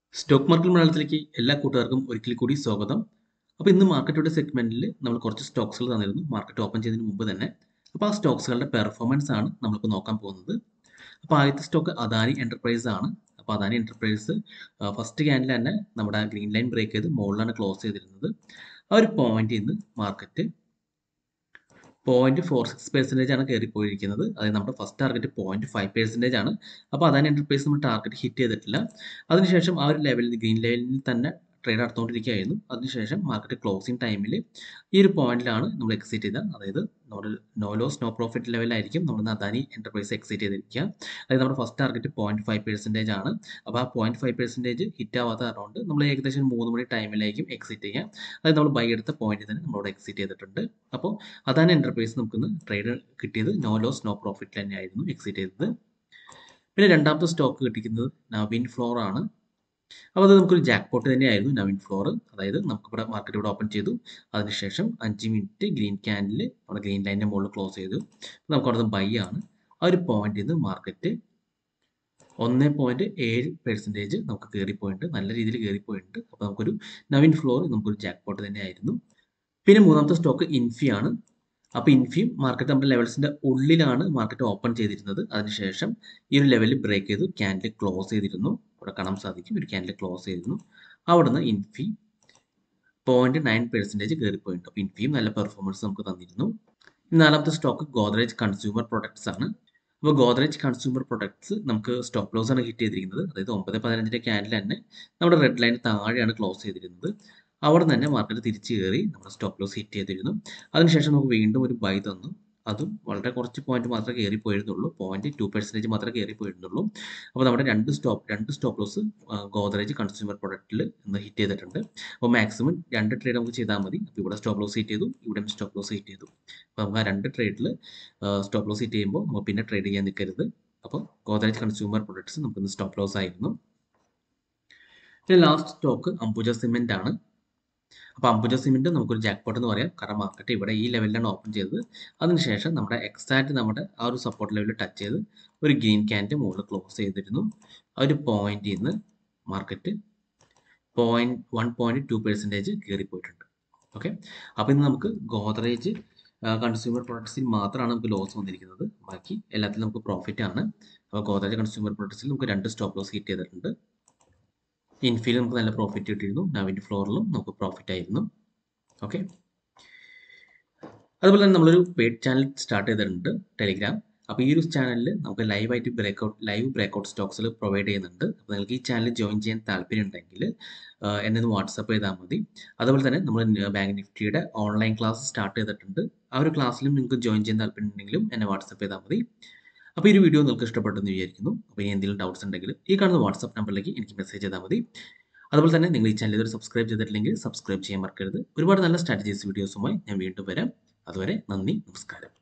Stock market മലയാളത്തിലേക്ക് എല്ലാ കൂട്ടുകാർക്കും ഒരിക്കൽ കൂടി സ്വാഗതം. അപ്പോൾ ഇന്ന് മാർക്കറ്റോടെ സെഗ്മെന്റിൽ നമ്മൾ കുറച്ച് സ്റ്റോക്സുകൾ തന്നിരുന്നു മാർക്കറ്റ് ഓപ്പൺ ചെയ്യുന്നതിന് മുമ്പ് തന്നെ. അപ്പോൾ ആ സ്റ്റോക്സുകളുടെ പെർഫോമൻസ് ആണ് നമ്മളിപ്പോൾ നോക്കാൻ പോകുന്നത്. അപ്പോൾ ആദ്യത്തെ സ്റ്റോക്ക് അദാനി എന്റർപ്രൈസ് ആണ്. അപ്പോൾ അദാനി എന്റർപ്രൈസ് ഫസ്റ്റ് ക്യാൻഡിൽ തന്നെ നമ്മുടെ ഗ്രീൻ ലൈൻ ബ്രേക്ക് ചെയ്ത് മുകളിലാണ് ക്ലോസ് ചെയ്തിരുന്നത്. ആ ഒരു പോയിന്റിൽ നിന്ന് മാർക്കറ്റ് 0.46% ആണ് കയറിപ്പോയിരിക്കുന്നത്. അതായത് നമ്മുടെ ഫസ്റ്റ് ടാർഗറ്റ് 0.5% ആണ്. അപ്പോൾ അദാനി എന്റർപ്രൈസ് നമ്മൾ ടാർഗറ്റ് ഹിറ്റ് ചെയ്തിട്ടില്ല. അതിനുശേഷം ആ ഒരു ലെവലിൽ ഗ്രീൻ ലൈനിൽ തന്നെ ട്രേഡ് നടത്തുകൊണ്ടിരിക്കുകയായിരുന്നു. അതിനുശേഷം മാർക്കറ്റ് ക്ലോസിംഗ് ടൈമിൽ ഈ ഒരു പോയിന്റിലാണ് നമ്മൾ എക്സിറ്റ് ചെയ്തത്. അതായത് നമ്മുടെ നോ ലോസ് നോ പ്രോഫിറ്റ് ലെവലായിരിക്കും നമ്മൾ അദാനി എന്റർപ്രൈസ് എക്സിറ്റ് ചെയ്തിരിക്കുക. അതായത് നമ്മുടെ ഫസ്റ്റ് ടാർഗറ്റ് 0.5% ആണ്. അപ്പോൾ ആ 0.5% ഹിറ്റ് ആവാത്ത കാരണം നമ്മൾ ഏകദേശം 3 മണി ടൈമിലായിരിക്കും എക്സിറ്റ് ചെയ്യുക. അതായത് നമ്മൾ ബൈ എടുത്ത പോയിന്റിൽ തന്നെ നമ്മളോട് എക്സിറ്റ് ചെയ്തിട്ടുണ്ട്. അപ്പോൾ അദാനി എന്റർപ്രൈസ് നമുക്കിന്ന് ട്രേഡ് കിട്ടിയത് നോ ലോസ് നോ പ്രോഫിറ്റ് തന്നെയായിരുന്നു എക്സിറ്റ് ചെയ്തത്. പിന്നെ രണ്ടാമത്തെ സ്റ്റോക്ക് കിട്ടിയിരിക്കുന്നത് നവീൻ ഫ്ലോർ ആണ്. അപ്പോൾ അത് നമുക്കൊരു ജാക്ക് പോട്ട് തന്നെയായിരുന്നു നവീൻ ഫ്ലോർ. അതായത് നമുക്കിവിടെ മാർക്കറ്റ് ഇവിടെ ഓപ്പൺ ചെയ്തു. അതിനുശേഷം 5 മിനിറ്റ് ഗ്രീൻ ക്യാൻഡിൽ നമ്മുടെ ഗ്രീൻ ലൈനിൻ്റെ മുകളിൽ ക്ലോസ് ചെയ്തു. നമുക്ക് അവിടെ ബൈ ആണ്. ആ ഒരു പോയിന്റിൽ നിന്ന് മാർക്കറ്റ് 1.7% നമുക്ക് കയറിപ്പോയിട്ടുണ്ട്. നല്ല രീതിയിൽ കയറിപ്പോയിട്ടുണ്ട്. അപ്പോൾ നമുക്കൊരു നവീൻ ഫ്ലോർ നമുക്കൊരു ജാക്ക് പോട്ട് തന്നെയായിരുന്നു. പിന്നെ മൂന്നാമത്തെ സ്റ്റോക്ക് ഇൻഫി ആണ്. അപ്പോൾ ഇൻഫിയും മാർക്കറ്റ് നമ്മുടെ ലെവൽസിൻ്റെ ഉള്ളിലാണ് മാർക്കറ്റ് ഓപ്പൺ ചെയ്തിരുന്നത്. അതിനുശേഷം ഈ ഒരു ലെവലിൽ ബ്രേക്ക് ചെയ്തു ക്യാൻഡിൽ ക്ലോസ് ചെയ്തിരുന്നു. ഇവിടെ കാണാൻ സാധിക്കും ഒരു ക്യാൻഡിൽ ക്ലോസ് ചെയ്തിരുന്നു. അവിടുന്ന് ഇൻഫി 0.9% കയറിപ്പോയിട്ടുണ്ട്. അപ്പോൾ ഇൻഫിയും നല്ല പെർഫോമൻസ് നമുക്ക് തന്നിരുന്നു. നാലാമത്തെ സ്റ്റോക്ക് ഗോദ്രേജ് കൺസ്യൂമർ പ്രൊഡക്ട്സ് ആണ്. അപ്പോൾ ഗോദ്രേജ് കൺസ്യൂമർ പ്രൊഡക്ട്സ് നമുക്ക് സ്റ്റോപ്പ് ലോസ് ആണ് കിട്ടിയിരിക്കുന്നത്. അതായത് 9.15 ക്യാൻഡിൽ തന്നെ നമ്മുടെ റെഡ് ലൈൻ താഴെയാണ് ക്ലോസ് ചെയ്തിരുന്നത്. അവിടെ തന്നെ മാർക്കറ്റ് തിരിച്ചു കയറി നമ്മുടെ സ്റ്റോപ്പ് ലോസ് ഹിറ്റ് ചെയ്തിരുന്നു. അതിനുശേഷം നമുക്ക് വീണ്ടും ഒരു ബൈ തന്നു. അതും വളരെ കുറച്ച് പോയിന്റ് മാത്രമേ കയറിപ്പോയിരുന്നുള്ളൂ. 0.2% മാത്രമേ കയറിപ്പോയിരുന്നുള്ളൂ. അപ്പോൾ നമ്മുടെ രണ്ട് സ്റ്റോപ്പ് ലോസ് ഗോദ്രേജ് കൺസ്യൂമർ പ്രൊഡക്റ്റിൽ ഇന്ന് ഹിറ്റ് ചെയ്തിട്ടുണ്ട്. അപ്പോൾ മാക്സിമം 2 ട്രേഡ് നമുക്ക് ചെയ്താൽ മതി. അപ്പോൾ ഇവിടെ സ്റ്റോപ്പ് ലോസ് ഹിറ്റ് ചെയ്തു, ഇവിടെയും സ്റ്റോപ്പ് ലോസ് ഹിറ്റ് ചെയ്തു. അപ്പോൾ നമുക്ക് ആ 2 ട്രേഡിൽ സ്റ്റോപ്പ് ലോസ് ഹിറ്റ് ചെയ്യുമ്പോൾ നമുക്ക് പിന്നെ ട്രേഡ് ചെയ്യാൻ നിൽക്കരുത്. അപ്പോൾ ഗോദ്രേജ് കൺസ്യൂമർ പ്രൊഡക്ട്സ് നമുക്കിന്ന് സ്റ്റോപ്പ് ലോസ് ആയിരുന്നു. പിന്നെ ലാസ്റ്റ് സ്റ്റോക്ക് അംബുജ സിമെന്റ് ആണ്. അപ്പോൾ അംബുജ സിമെന്റ് നമുക്കൊരു ജാക്ക് പോട്ട് എന്ന് പറയാം. കാരണം മാർക്കറ്റ് ഇവിടെ ഈ ലെവലിലാണ് ഓപ്പൺ ചെയ്തത്. അതിനുശേഷം നമ്മുടെ എക്സാക്റ്റ് നമ്മുടെ ആ ഒരു സപ്പോർട്ട് ലെവലിൽ ടച്ച് ചെയ്ത് ഒരു ഗ്രീൻ ക്യാൻഡിൽ മുകളിൽ ക്ലോസ് ചെയ്തിരുന്നു. ആ ഒരു പോയിന്റിൽ നിന്ന് മാർക്കറ്റ് 1.2% കയറിപ്പോയിട്ടുണ്ട്. ഓക്കെ, അപ്പോൾ ഇന്ന് നമുക്ക് ഗോദ്രേജ് കൺസ്യൂമർ പ്രൊഡക്ട്സിൽ മാത്രമാണ് നമുക്ക് ലോസ് വന്നിരിക്കുന്നത്. ബാക്കി എല്ലാത്തിലും നമുക്ക് പ്രോഫിറ്റ് ആണ്. അപ്പോൾ ഗോദ്രേജ് കൺസ്യൂമർ പ്രൊഡക്ട്സിൽ നമുക്ക് 2 സ്റ്റോപ്പ് ലോസ് ഹിറ്റ് ചെയ്തിട്ടുണ്ട്. ഇൻഫിയിൽ നമുക്ക് നല്ല പ്രോഫിറ്റ് കിട്ടിയിരുന്നു. നവീൻ്റെ ഫ്ലോറിലും നമുക്ക് പ്രോഫിറ്റ് ആയിരുന്നു. ഓക്കെ, അതുപോലെ തന്നെ നമ്മളൊരു പെയ്ഡ് ചാനൽ സ്റ്റാർട്ട് ചെയ്തിട്ടുണ്ട്, ടെലിഗ്രാം. അപ്പോൾ ഈ ഒരു ചാനലിൽ നമുക്ക് ലൈവ് ബ്രേക്കൗട്ട് സ്റ്റോക്സിൽ പ്രൊവൈഡ് ചെയ്യുന്നുണ്ട്. അപ്പോൾ നിങ്ങൾക്ക് ഈ ചാനൽ ജോയിൻ ചെയ്യാൻ താല്പര്യം ഉണ്ടെങ്കിൽ എന്നെ ഒന്ന് വാട്സപ്പ് ചെയ്താൽ മതി. അതുപോലെ തന്നെ നമ്മൾ ബാങ്ക് നിഫ്റ്റിയുടെ ഓൺലൈൻ ക്ലാസ് സ്റ്റാർട്ട് ചെയ്തിട്ടുണ്ട്. ആ ഒരു ക്ലാസ്സിലും നിങ്ങൾക്ക് ജോയിൻ ചെയ്യാൻ താല്പര്യം ഉണ്ടെങ്കിലും എന്നെ വാട്സപ്പ് ചെയ്താൽ മതി. അപ്പോൾ ഈ ഒരു വീഡിയോ നിങ്ങൾക്ക് ഇഷ്ടപ്പെട്ടെന്ന് വിചാരിക്കുന്നു. അപ്പോൾ ഇനി എന്തെങ്കിലും ഡൗട്ട്സ് ഉണ്ടെങ്കിൽ ഈ കാണുന്ന വാട്സപ്പ് നമ്പറിലേക്ക് എനിക്ക് മെസ്സേജ് ചെയ്താൽ മതി. അതുപോലെ തന്നെ നിങ്ങൾ ഈ ചാനൽ ഇതുവരെ സബ്സ്ക്രൈബ് ചെയ്തിട്ടില്ലെങ്കിൽ സബ്സ്ക്രൈബ് ചെയ്യാൻ മറക്കരുത്. ഒരുപാട് നല്ല സ്ട്രാറ്റജീസ് വീഡിയോസുമായി ഞാൻ വീണ്ടും വരാം. അതുവരെ നന്ദി, നമസ്കാരം.